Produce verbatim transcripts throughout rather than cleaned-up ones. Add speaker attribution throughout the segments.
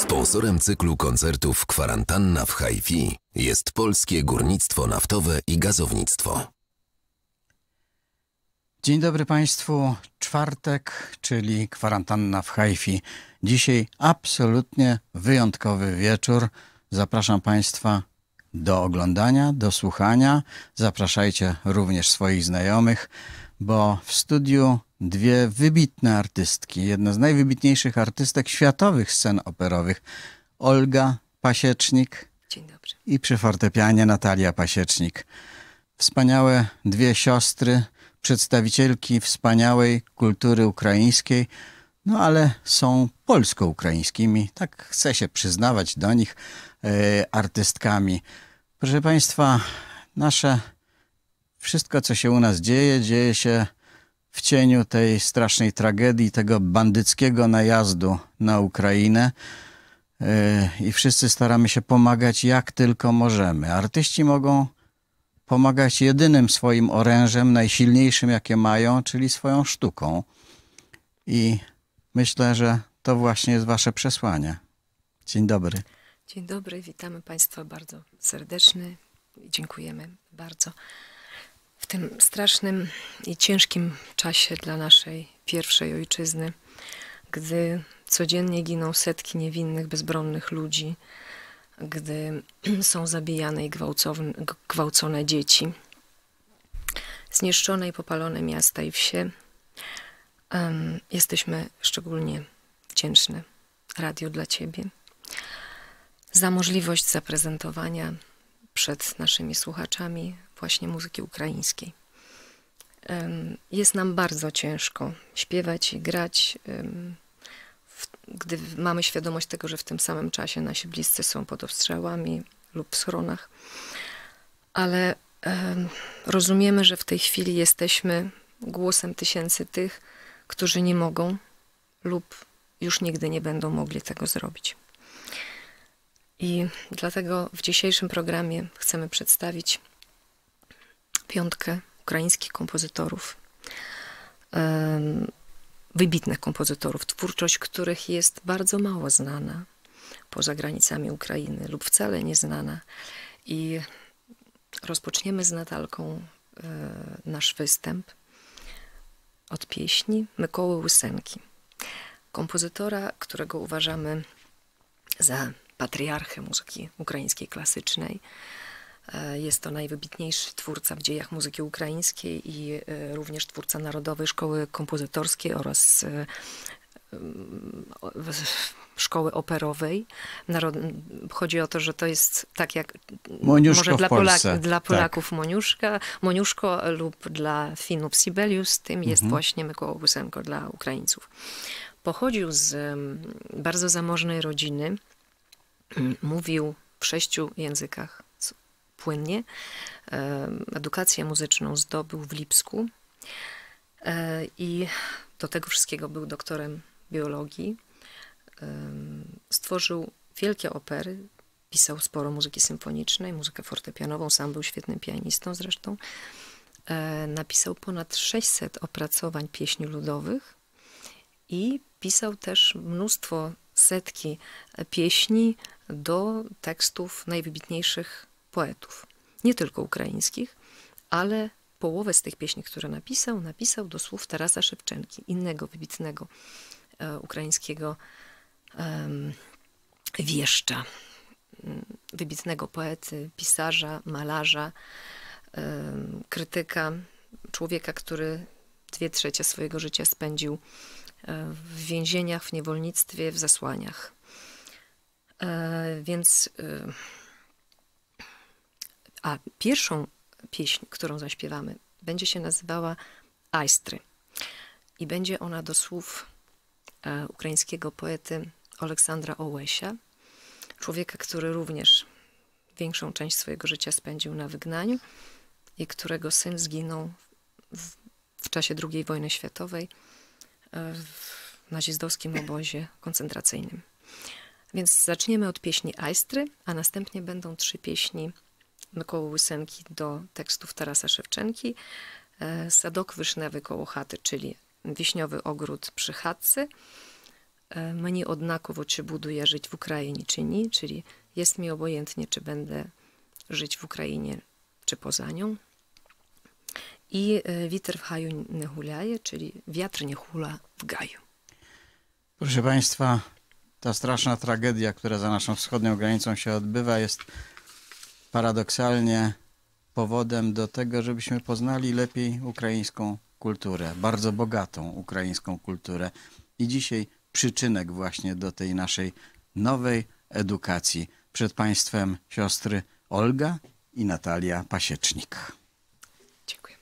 Speaker 1: Sponsorem cyklu koncertów Kwarantanna w Hi-Fi jest Polskie Górnictwo Naftowe i Gazownictwo.
Speaker 2: Dzień dobry Państwu. Czwartek, czyli Kwarantanna w Hi-Fi. Dzisiaj absolutnie wyjątkowy wieczór. Zapraszam Państwa do oglądania, do słuchania. Zapraszajcie również swoich znajomych, bo w studiu dwie wybitne artystki, jedna z najwybitniejszych artystek światowych scen operowych, Olga Pasiecznik.
Speaker 3: Dzień dobry.
Speaker 2: I przy fortepianie Natalia Pasiecznik. Wspaniałe dwie siostry, przedstawicielki wspaniałej kultury ukraińskiej, no ale są polsko-ukraińskimi, tak chcę się przyznawać do nich, e, artystkami. Proszę Państwa, nasze wszystko, co się u nas dzieje, dzieje się w cieniu tej strasznej tragedii, tego bandyckiego najazdu na Ukrainę yy, i wszyscy staramy się pomagać jak tylko możemy. Artyści mogą pomagać jedynym swoim orężem, najsilniejszym jakie mają, czyli swoją sztuką. I myślę, że to właśnie jest wasze przesłanie. Dzień dobry.
Speaker 3: Dzień dobry, witamy Państwa bardzo serdecznie i dziękujemy bardzo. W tym strasznym i ciężkim czasie dla naszej pierwszej ojczyzny, gdy codziennie giną setki niewinnych, bezbronnych ludzi, gdy są zabijane i gwałcone, gwałcone dzieci, zniszczone i popalone miasta i wsie, um, jesteśmy szczególnie wdzięczne Radiu dla Ciebie za możliwość zaprezentowania przed naszymi słuchaczami właśnie muzyki ukraińskiej. Jest nam bardzo ciężko śpiewać i grać, gdy mamy świadomość tego, że w tym samym czasie nasi bliscy są pod ostrzałami lub w schronach, ale rozumiemy, że w tej chwili jesteśmy głosem tysięcy tych, którzy nie mogą lub już nigdy nie będą mogli tego zrobić. I dlatego w dzisiejszym programie chcemy przedstawić piątkę ukraińskich kompozytorów, wybitnych kompozytorów, twórczość których jest bardzo mało znana poza granicami Ukrainy lub wcale nieznana. I rozpoczniemy z Natalką nasz występ od pieśni Mykoły Łysenki, kompozytora, którego uważamy za patriarchę muzyki ukraińskiej klasycznej. Jest to najwybitniejszy twórca w dziejach muzyki ukraińskiej i również twórca Narodowej Szkoły Kompozytorskiej oraz Szkoły Operowej. Chodzi o to, że to jest tak jak
Speaker 2: Moniuszko
Speaker 3: może dla, Polak, dla Polaków
Speaker 2: tak.
Speaker 3: Moniuszka, Moniuszko lub dla Finów Sibelius, tym jest
Speaker 2: mhm.
Speaker 3: właśnie Mykoła Łysenko dla Ukraińców. Pochodził z bardzo zamożnej rodziny, mówił w sześciu językach płynnie. Edukację muzyczną zdobył w Lipsku i do tego wszystkiego był doktorem biologii. Stworzył wielkie opery, pisał sporo muzyki symfonicznej, muzykę fortepianową, sam był świetnym pianistą zresztą. Napisał ponad sześćset opracowań pieśni ludowych i pisał też mnóstwo, setki pieśni do tekstów najwybitniejszych poetów. Nie tylko ukraińskich, ale połowę z tych pieśni, które napisał, napisał do słów Tarasa Szewczenki, innego wybitnego e, ukraińskiego e, wieszcza, wybitnego poety, pisarza, malarza, e, krytyka, człowieka, który dwie trzecie swojego życia spędził e, w więzieniach, w niewolnictwie, w zasłaniach. E, więc e, a pierwszą pieśń, którą zaśpiewamy, będzie się nazywała Aistry i będzie ona do słów e, ukraińskiego poety Oleksandra Ołesia, człowieka, który również większą część swojego życia spędził na wygnaniu i którego syn zginął w, w czasie drugiej wojny światowej e, w nazistowskim obozie koncentracyjnym. Więc zaczniemy od pieśni Aistry, a następnie będą trzy pieśni Mykoły Łysenki do tekstów Tarasa Szewczenki, Sadok Wysznewy koło chaty, czyli Wiśniowy ogród przy chatce, Mені однаково, чи буду я жити в Україні, чи ні, czyli jest mi obojętnie, czy będę żyć w Ukrainie, czy poza nią. I witer w haju nie hulaje, czyli wiatr nie hula w gaju.
Speaker 2: Proszę Państwa, ta straszna tragedia, która za naszą wschodnią granicą się odbywa, jest paradoksalnie powodem do tego, żebyśmy poznali lepiej ukraińską kulturę, bardzo bogatą ukraińską kulturę. I dzisiaj przyczynek właśnie do tej naszej nowej edukacji. Przed Państwem siostry Olga i Natalia Pasiecznik.
Speaker 3: Dziękujemy.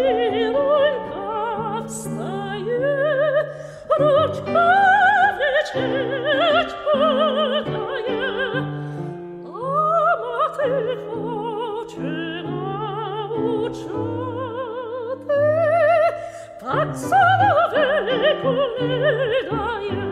Speaker 4: Rączka wieczernia tak samo wyku nie daje.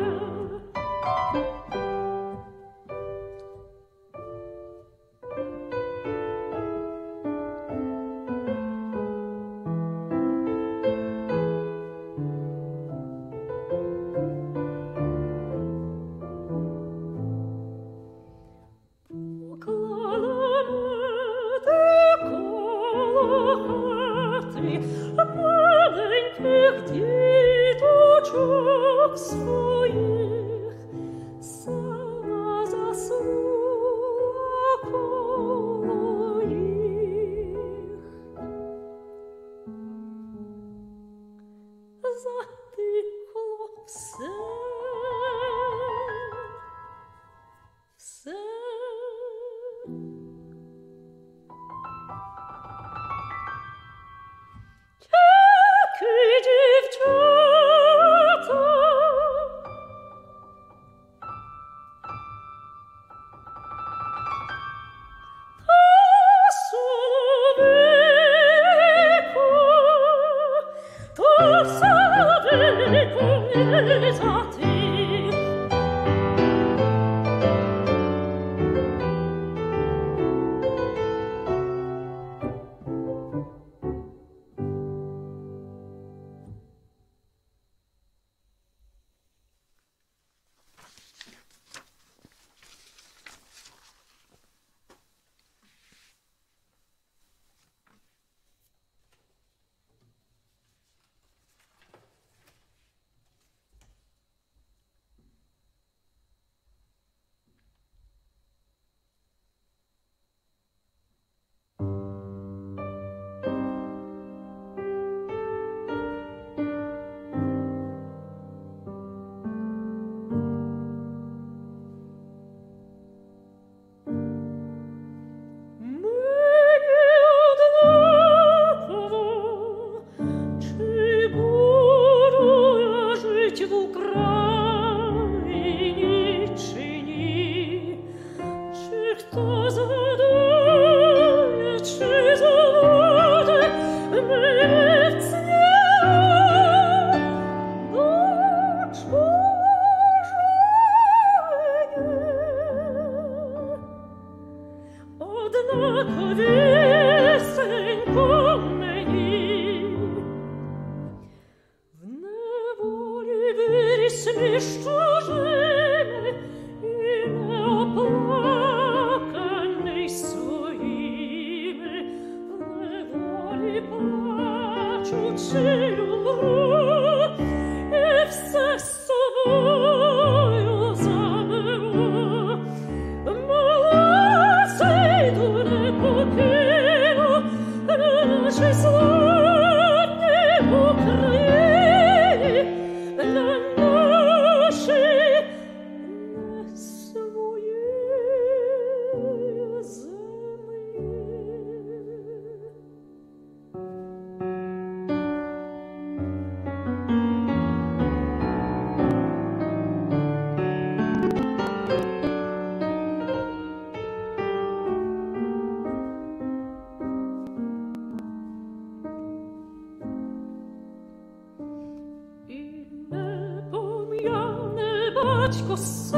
Speaker 4: Батько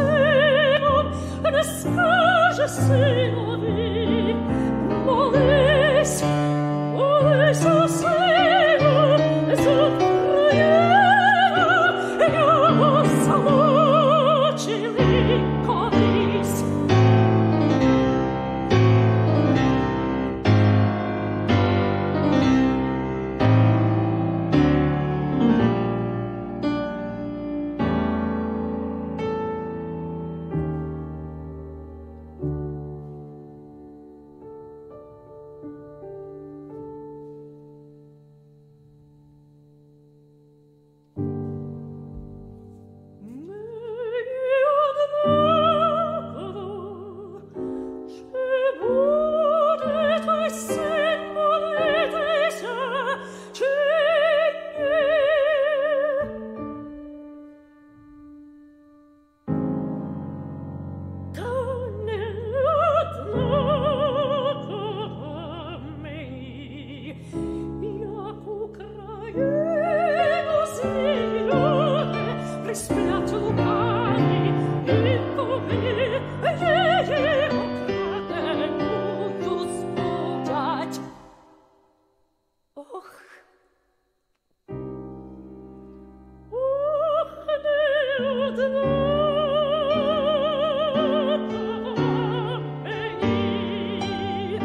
Speaker 4: сином не скаже синові, молись, молись о сину, за Україну, його замучили колись. Och, och nie odnajdę jej.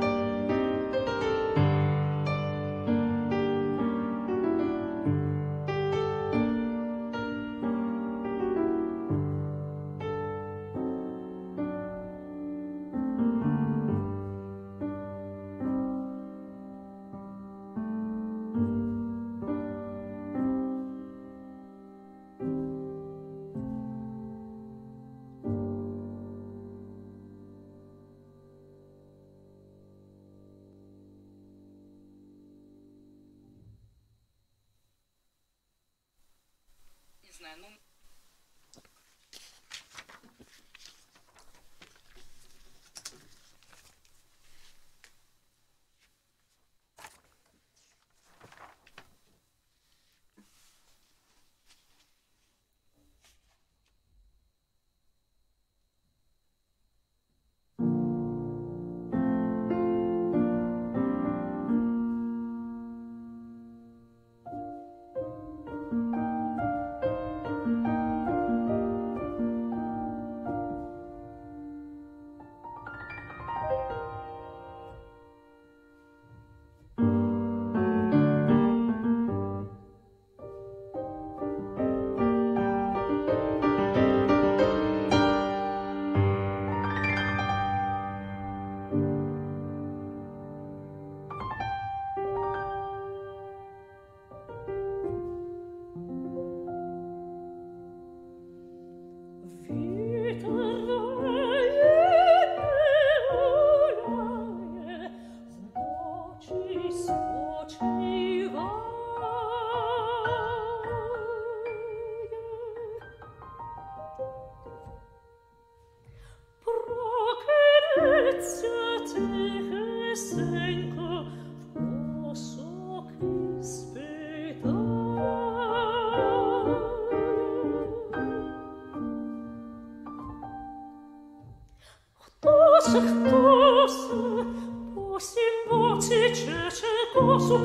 Speaker 4: Хто се по сімоці чеше косу?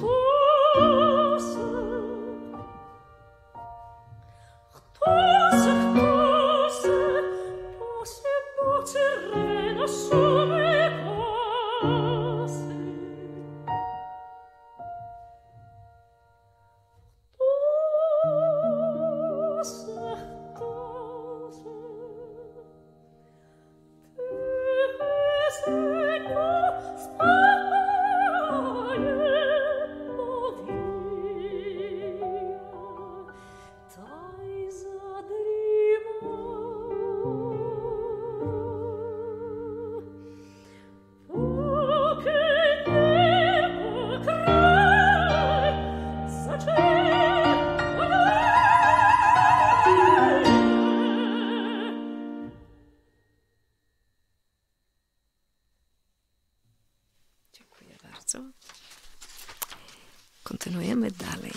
Speaker 4: Хто се? Хто се, хто се по сімоці рве на суми коси? Хто се, хто се?
Speaker 3: Dziękuję bardzo. Kontynuujemy dalej.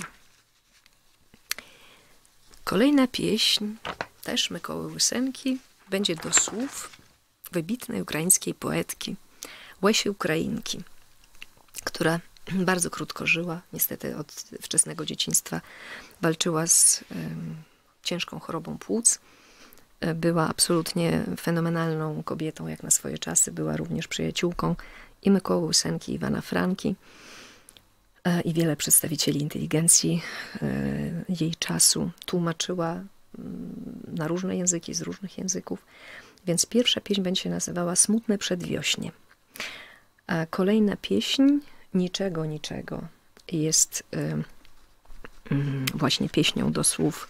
Speaker 3: Kolejna pieśń, też Mykoły Łysenki, będzie do słów wybitnej ukraińskiej poetki Łesi Ukrainki, która bardzo krótko żyła. Niestety od wczesnego dzieciństwa walczyła z um, ciężką chorobą płuc. Była absolutnie fenomenalną kobietą jak na swoje czasy. Była również przyjaciółką i Mykoły Łysenki, i Iwana Franki, i wiele przedstawicieli inteligencji jej czasu. Tłumaczyła na różne języki, z różnych języków. Więc pierwsza pieśń będzie się nazywała Smutne Przedwiośnie. A kolejna pieśń Niczego, niczego jest właśnie pieśnią do słów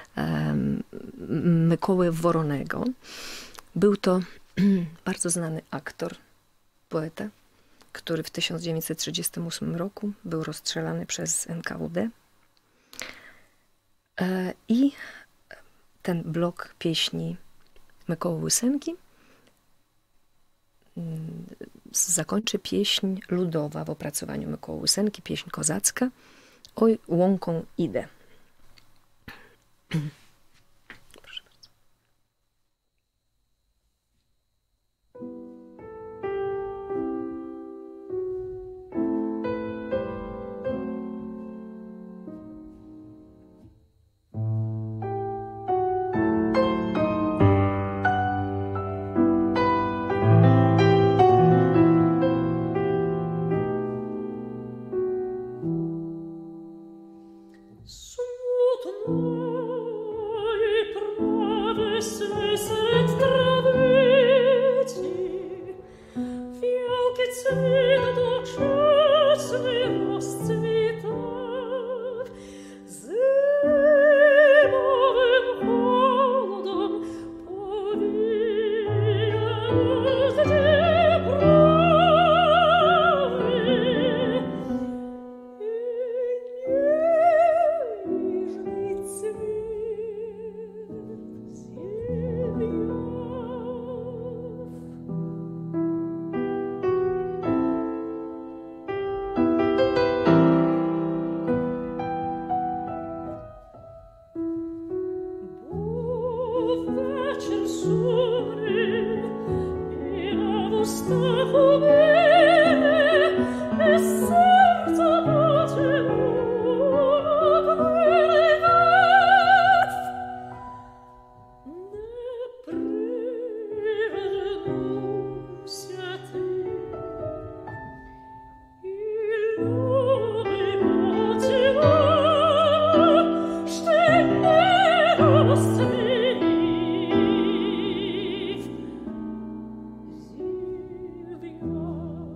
Speaker 3: Mykoły Woronego. Był to bardzo znany aktor, poeta, który w tysiąc dziewięćset trzydziestym ósmym roku był rozstrzelany przez N K W D. I ten blok pieśni Mykoły Łysenki zakończy pieśń ludowa w opracowaniu Mykoły Łysenki, pieśń kozacka, Oj, łąką idę. Proszę bardzo.
Speaker 4: цветах, зимовым холодом повеяло дебравы, и нежный цвет зельев. Був вечір сумний, і в устах у мене, і серце почало кликать. Не привернувся ти, і люди поцілував, ще не розцвів зів'яв.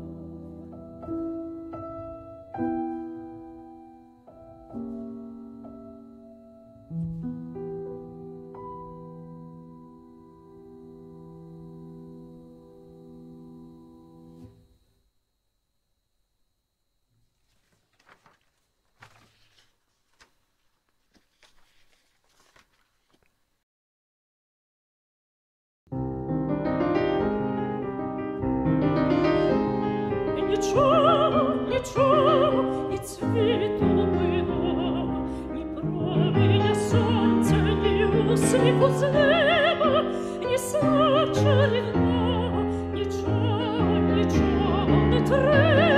Speaker 4: І нічого, нічого, ні цвіту милого, ні проміння сонця, ні усміху з неба, ні сна чарівного, нічого, нічого не треба.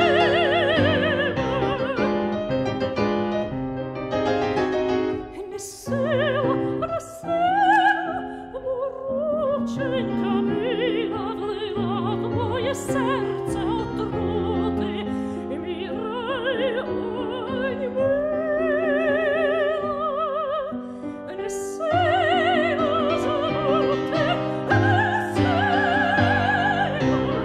Speaker 4: Не сила, росила, вороченька мила влила в моє серце отрути, мій рай, ой, мила. Не сила забути, не сила.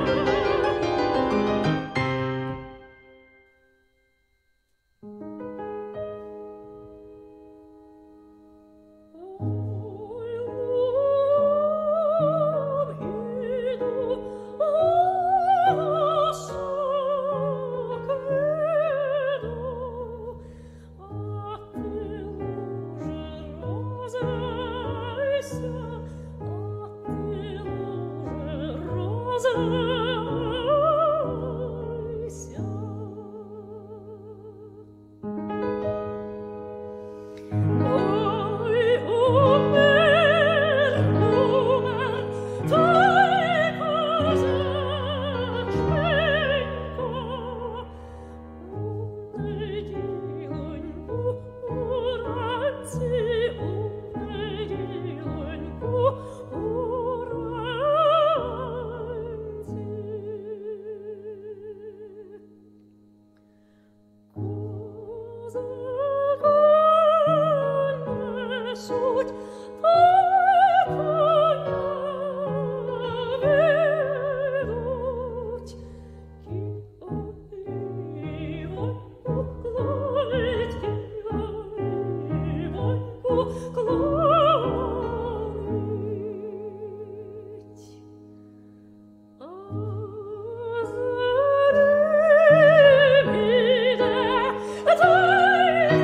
Speaker 4: Ой, лугом іду, осок іду, а ти луже розрайся, а ти луже розрайся. Ой, умер, умер той козаченько, у неділоньку уранці, у неділоньку уранці. Козака несуть, та коня ведуть, Києвоньку клонить, Києвоньку клонить. А зарим іде, та й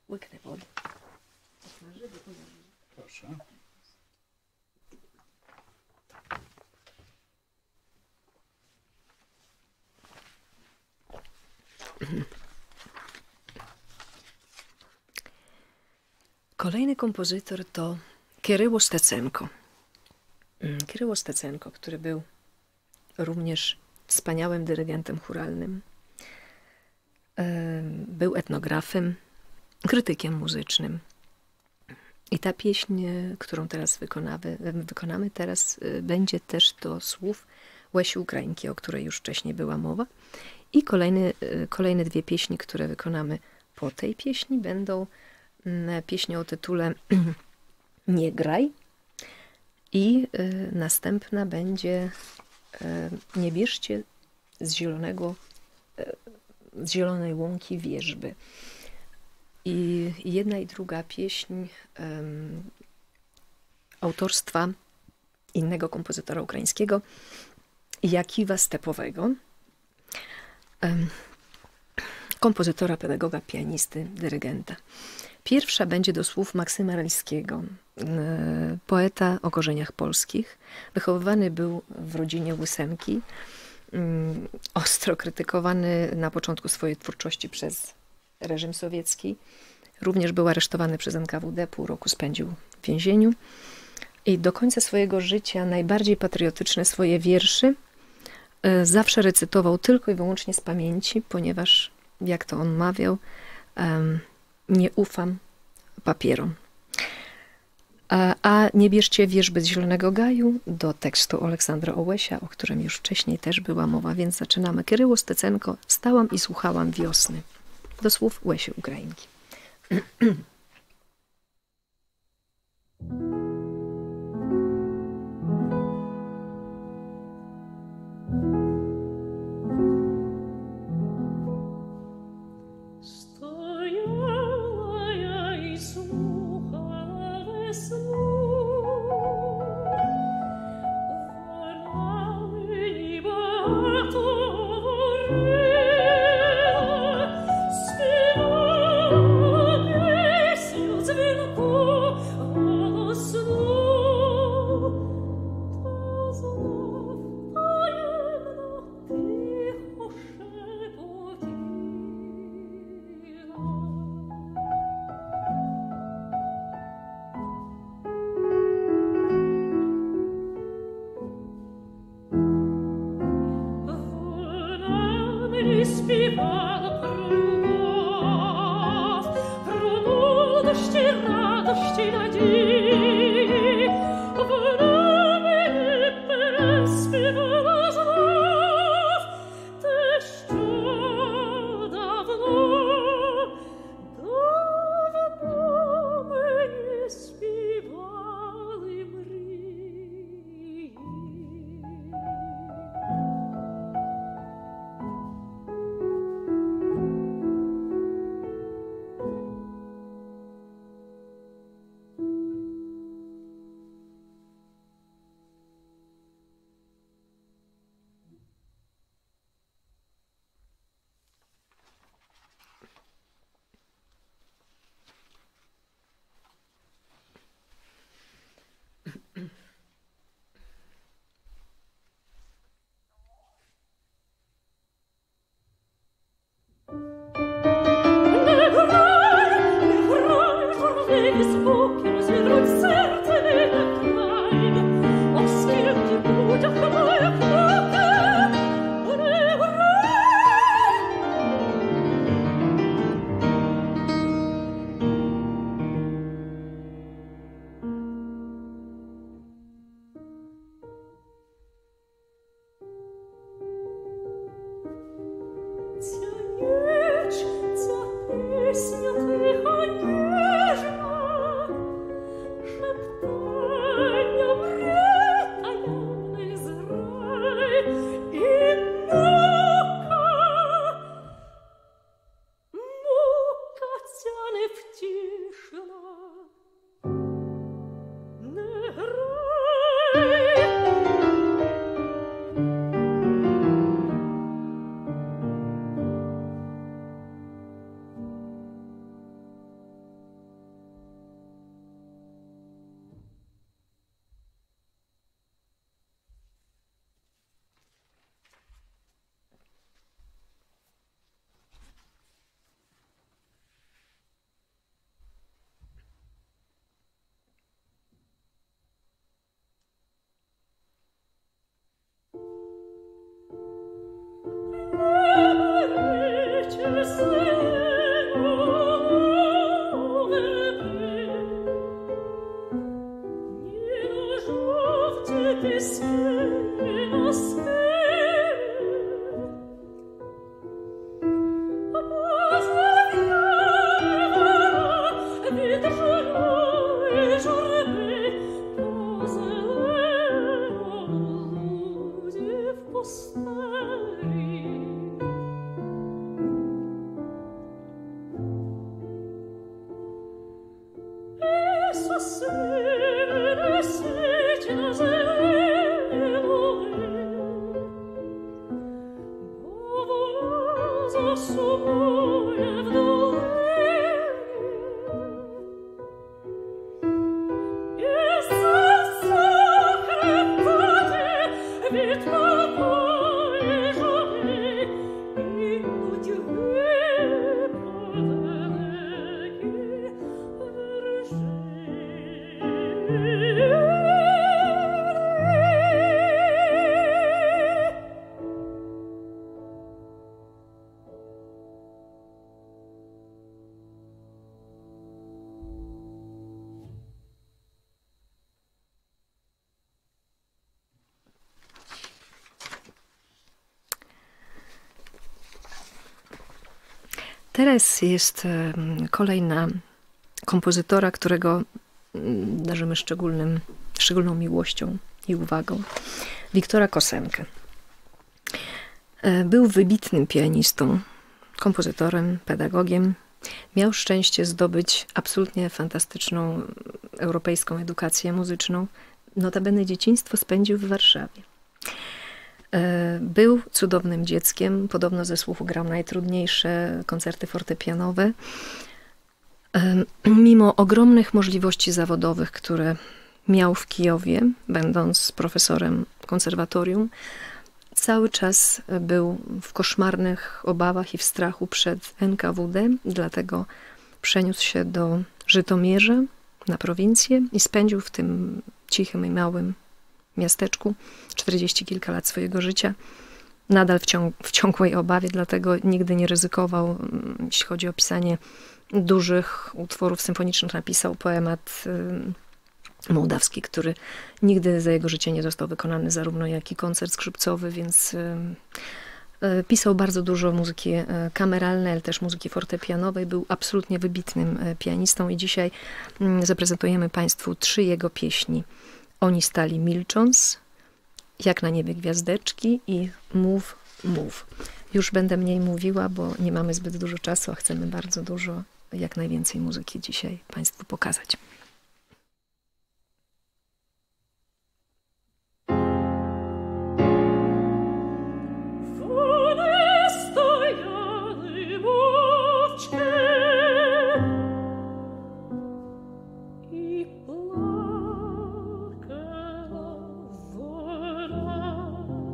Speaker 3: Łyknę wody.
Speaker 2: Proszę.
Speaker 3: Kolejny kompozytor to Kiryło Stecenko. Kiryło Stecenko, który był również wspaniałym dyrygentem chóralnym. Był etnografem, krytykiem muzycznym. I ta pieśń, którą teraz wykonamy, wykonamy teraz, będzie też do słów Łesi Ukrainki, o której już wcześniej była mowa. I kolejny, kolejne dwie pieśni, które wykonamy po tej pieśni, będą pieśnią o tytule Nie graj. I następna będzie Nie bierzcie z zielonego, z zielonej łąki wierzby. I jedna i druga pieśń um, autorstwa innego kompozytora ukraińskiego, Jakiwa Stepowego, um, kompozytora, pedagoga, pianisty, dyrygenta. Pierwsza będzie do słów Maksyma Ralskiego, poeta o korzeniach polskich. Wychowywany był w rodzinie Łysenki, um, ostro krytykowany na początku swojej twórczości przez reżim sowiecki. Również był aresztowany przez N K W D, pół roku spędził w więzieniu. I do końca swojego życia najbardziej patriotyczne swoje wierszy y, zawsze recytował tylko i wyłącznie z pamięci, ponieważ, jak to on mawiał, um, nie ufam papierom. A, a Nie bierzcie wierzby z zielonego gaju do tekstu Aleksandra Ołesia, o którym już wcześniej też była mowa, więc zaczynamy. Kiryło Stecenko, Stałam i słuchałam wiosny. Do słów Łesi Ukrainki.
Speaker 4: Stoяла я и слухала весну, вона мені багато говорила, співала пісню дзвінку голосну, та знов таємно тихо шепотіла. Вона мені співала про любов, про молодощі, радощі, надії. Вона мені переспівала знов те, що давно, давно мені співали мрії. zasumuje w dolenie. Jest zakrętany wid napojrzony i nudźwy podaleki
Speaker 3: Teres jest em, kolejna kompozytora, którego mm, darzymy szczególnym, szczególną miłością i uwagą. Wiktora Kosenkę. E, Był wybitnym pianistą, kompozytorem, pedagogiem. Miał szczęście zdobyć absolutnie fantastyczną europejską edukację muzyczną. Notabene dzieciństwo spędził w Warszawie. E, Był cudownym dzieckiem, podobno ze słuchu grał najtrudniejsze koncerty fortepianowe. E, Mimo ogromnych możliwości zawodowych, które miał w Kijowie, będąc profesorem konserwatorium, cały czas był w koszmarnych obawach i w strachu przed N K W D, dlatego przeniósł się do Żytomierza na prowincję i spędził w tym cichym i małym miasteczku czterdzieści kilka lat swojego życia, nadal w, ciąg w ciągłej obawie, dlatego nigdy nie ryzykował, mm, jeśli chodzi o pisanie dużych utworów symfonicznych. Napisał poemat y, mołdawski, który nigdy za jego życia nie został wykonany, zarówno jak i koncert skrzypcowy, więc y, y, pisał bardzo dużo muzyki y, kameralnej, ale też muzyki fortepianowej. Był absolutnie wybitnym y, pianistą i dzisiaj y, zaprezentujemy Państwu trzy jego pieśni. Oni stali milcząc, Jak na niebie gwiazdeczki i Mów, mów. Już będę mniej mówiła, bo nie mamy zbyt dużo czasu, a chcemy bardzo dużo, jak najwięcej muzyki dzisiaj Państwu pokazać.
Speaker 4: One stojały mowczkie i plakała woda.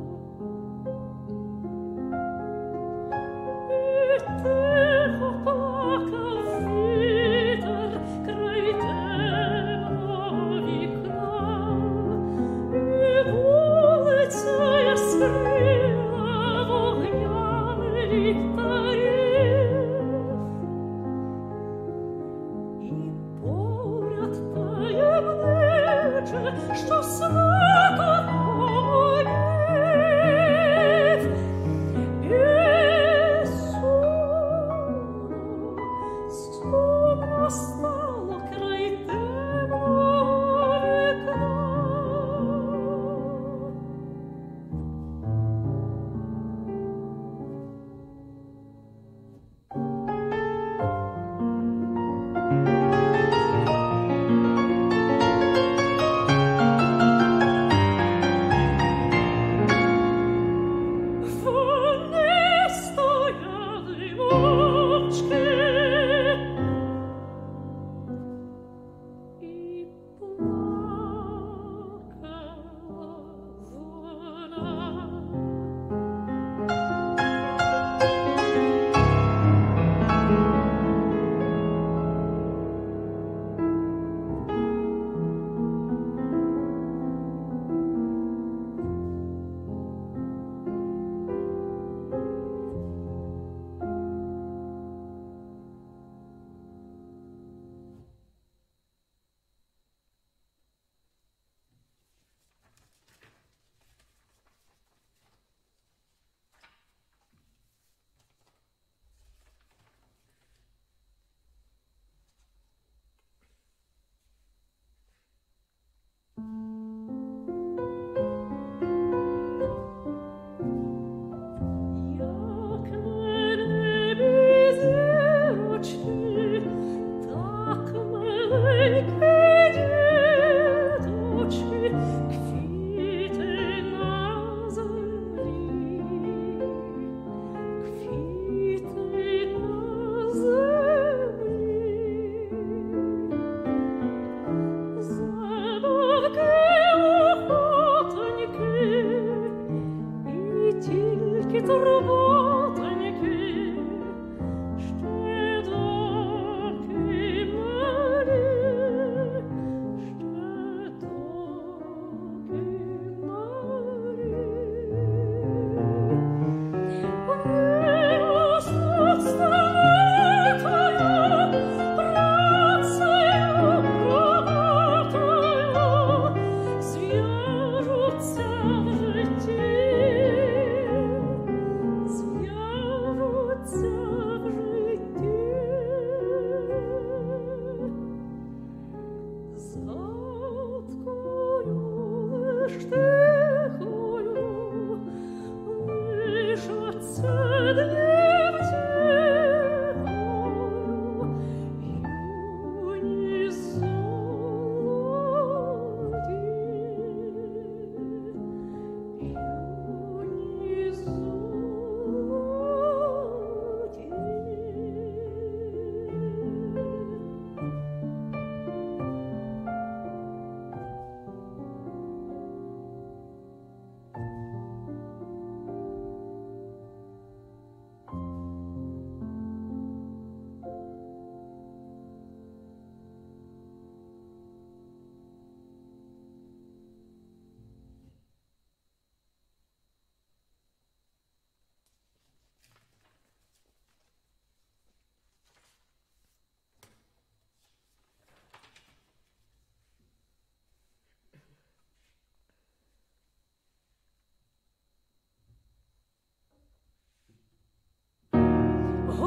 Speaker 4: I tycho plakał wicher kraj temnowi kraj. I ulica jaskryła w ogniami tarif. I porяд таємниче, що слеко воїв. І сумно, сумно стало край темного вікна.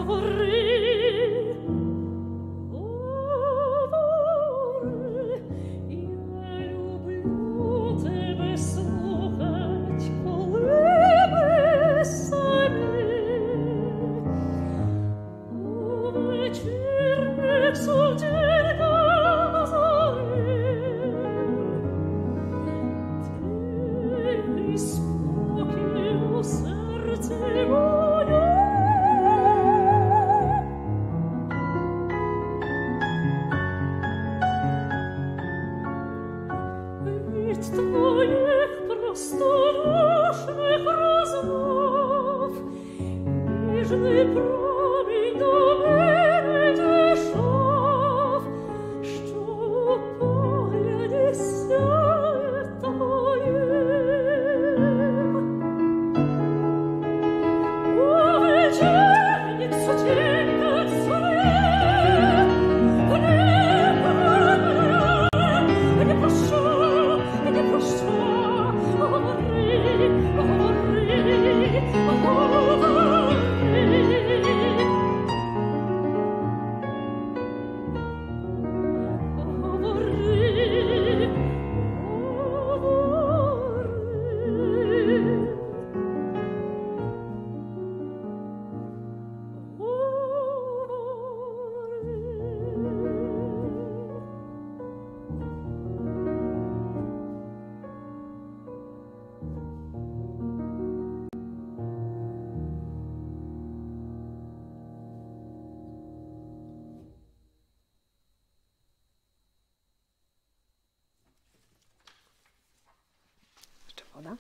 Speaker 3: Woda.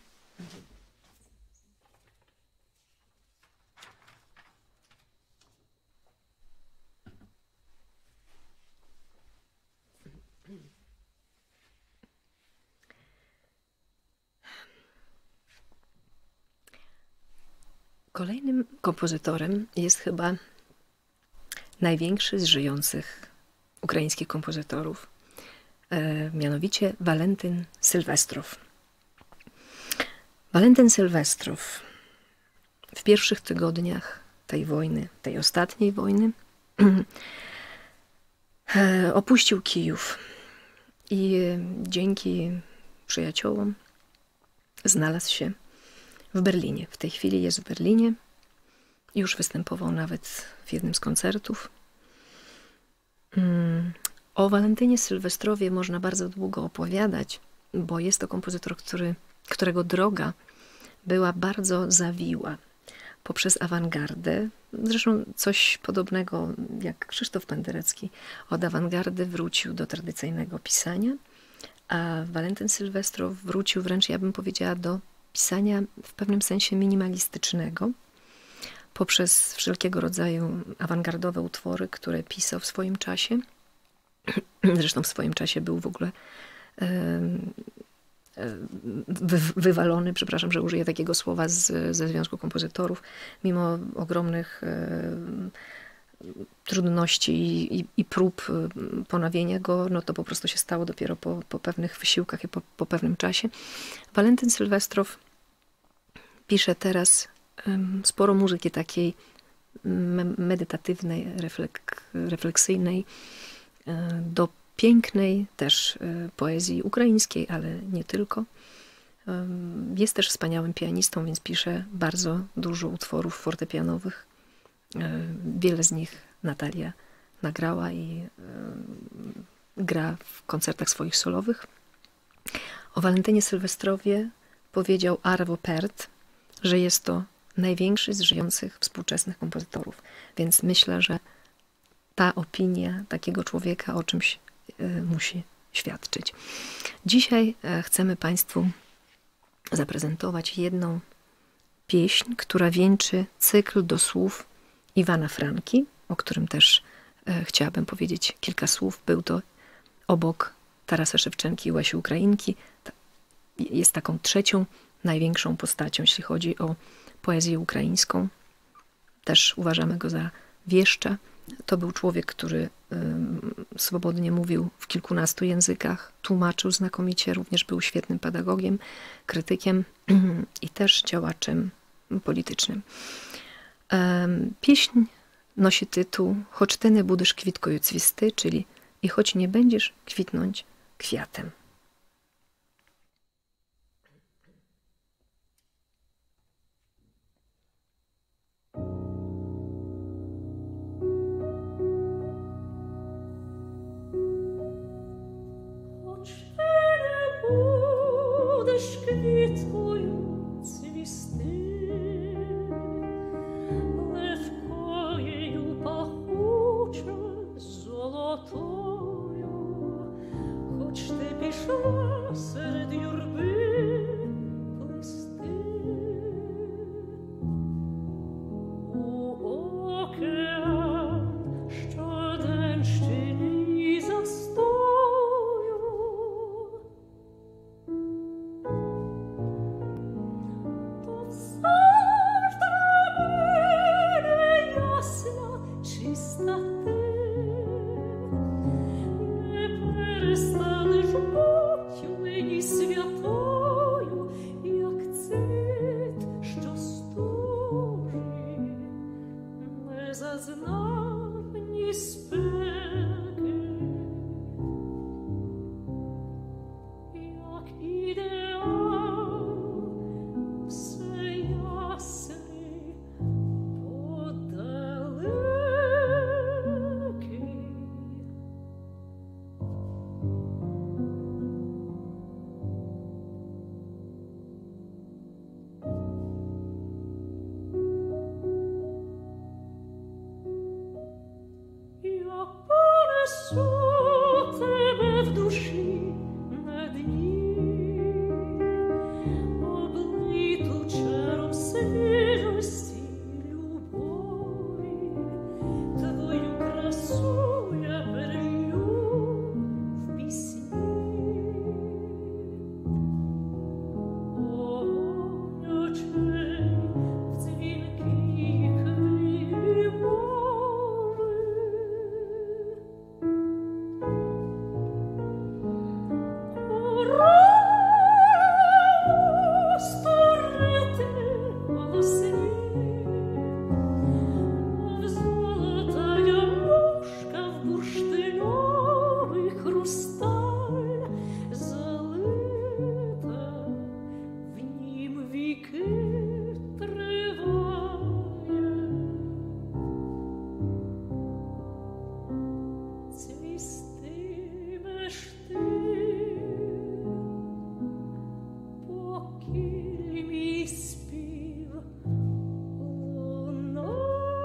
Speaker 3: Kolejnym kompozytorem jest chyba największy z żyjących ukraińskich kompozytorów, e, mianowicie Walentyn Sylwestrow. Walentyn Sylwestrow w pierwszych tygodniach tej wojny, tej ostatniej wojny, opuścił Kijów i dzięki przyjaciołom znalazł się w Berlinie. W tej chwili jest w Berlinie. Już występował nawet w jednym z koncertów. O Walentynie Sylwestrowie można bardzo długo opowiadać, bo jest to kompozytor, który, którego droga była bardzo zawiła poprzez awangardę. Zresztą coś podobnego jak Krzysztof Penderecki od awangardy wrócił do tradycyjnego pisania, a Walentyn Sylwestrow wrócił wręcz, ja bym powiedziała, do pisania w pewnym sensie minimalistycznego, poprzez wszelkiego rodzaju awangardowe utwory, które pisał w swoim czasie. Zresztą w swoim czasie był w ogóle wy, wywalony, przepraszam, że użyję takiego słowa, z, ze Związku Kompozytorów, mimo ogromnych trudności i, i, i prób ponawienia go, no to po prostu się stało dopiero po, po pewnych wysiłkach i po, po pewnym czasie. Walentyn Sylwestrow pisze teraz um, sporo muzyki takiej me medytatywnej, reflek refleksyjnej, um, do pięknej też um, poezji ukraińskiej, ale nie tylko. Um, jest też wspaniałym pianistą, więc pisze bardzo dużo utworów fortepianowych. Wiele z nich Natalia nagrała i gra w koncertach swoich solowych. O Walentynie Sylwestrowie powiedział Arvo Pärt, że jest to największy z żyjących współczesnych kompozytorów. Więc myślę, że ta opinia takiego człowieka o czymś musi świadczyć. Dzisiaj chcemy Państwu zaprezentować jedną pieśń, która wieńczy cykl do słów Iwana Franki, o którym też e, chciałabym powiedzieć kilka słów. Był to obok Tarasa Szewczenki i Łasi Ukrainki. Ta, jest taką trzecią największą postacią, jeśli chodzi o poezję ukraińską. Też uważamy go za wieszcza. To był człowiek, który y, swobodnie mówił w kilkunastu językach, tłumaczył znakomicie, również był świetnym pedagogiem, krytykiem i też działaczem politycznym. Pieśń nosi tytuł Choć ty nie budysz kwitkoju cwisty, czyli i choć nie będziesz kwitnąć kwiatem.
Speaker 4: Choć ty nie budysz kwitkoju cwisty, lewkojeju pachucze zolotoju, choć ty piszła serd jurby listy. U okean szczodęszczyni zastoju, to wzgórz drabiny jasna, czysta ty, nie перестанеш бути мені святою, як цвіт, що стужить, не зазнав ні спеки, як ідеал все ясний, подалекий. Я понесу тебе в душі на дні, облиту чаром свіжості любові, твою красу я перелью в пісні. Огонь очей в дзвінкій хвилі мови, розтворити голоси, в золотая ложка, в бурштиновий хрусталь залита, в нім віки триває. Цвістимеш ти, поки мій спів лунає.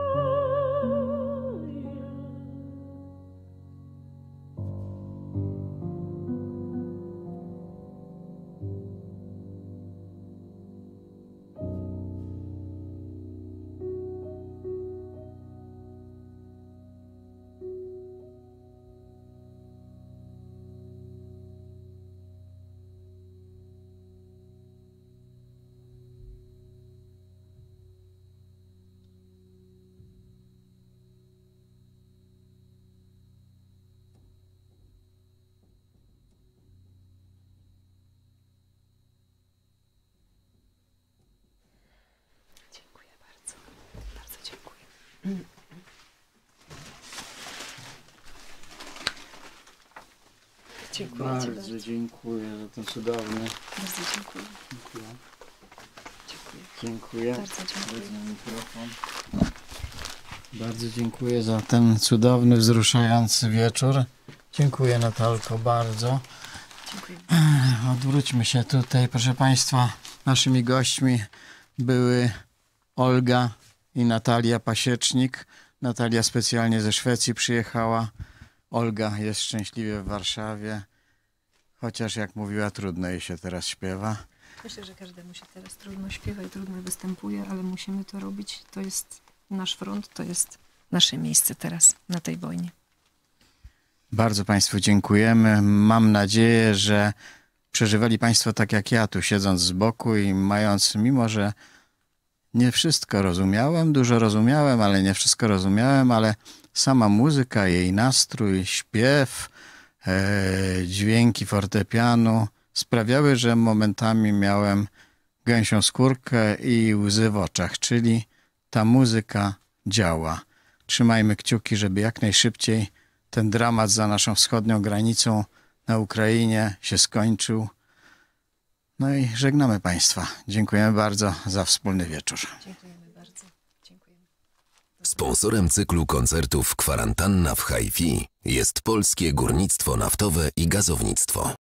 Speaker 3: Dziękuję bardzo. Bardzo dziękuję. Dziękuję ci bardzo.
Speaker 2: Bardzo dziękuję za ten cudowny.
Speaker 3: Bardzo dziękuję.
Speaker 2: Dziękuję.
Speaker 3: Dziękuję.
Speaker 2: Dziękuję.
Speaker 3: Bardzo dziękuję.
Speaker 2: Wezmę mikrofon. Bardzo dziękuję za ten cudowny, wzruszający wieczór. Dziękuję, Natalko, bardzo.
Speaker 3: Dziękuję.
Speaker 2: Odwróćmy się tutaj. Proszę Państwa, naszymi gośćmi były Olga i Natalia Pasiecznik. Natalia specjalnie ze Szwecji przyjechała. Olga jest szczęśliwie w Warszawie. Chociaż, jak mówiła, trudno jej się teraz śpiewa.
Speaker 3: Myślę, że każdemu się teraz trudno śpiewa i trudno występuje, ale musimy to robić. To jest nasz front, to jest nasze miejsce teraz na tej wojnie.
Speaker 2: Bardzo Państwu dziękujemy. Mam nadzieję, że przeżywali Państwo tak jak ja, tu siedząc z boku i mając, mimo że nie wszystko rozumiałem, dużo rozumiałem, ale nie wszystko rozumiałem, ale sama muzyka, jej nastrój, śpiew, e, dźwięki fortepianu sprawiały, że momentami miałem gęsią skórkę i łzy w oczach, czyli ta muzyka działa. Trzymajmy kciuki, żeby jak najszybciej ten dramat za naszą wschodnią granicą na Ukrainie się skończył. No i żegnamy Państwa. Dziękujemy bardzo za wspólny wieczór.
Speaker 3: Dziękujemy bardzo. Dziękujemy.
Speaker 1: Sponsorem cyklu koncertów Kwarantanna w Hi-Fi jest Polskie Górnictwo Naftowe i Gazownictwo.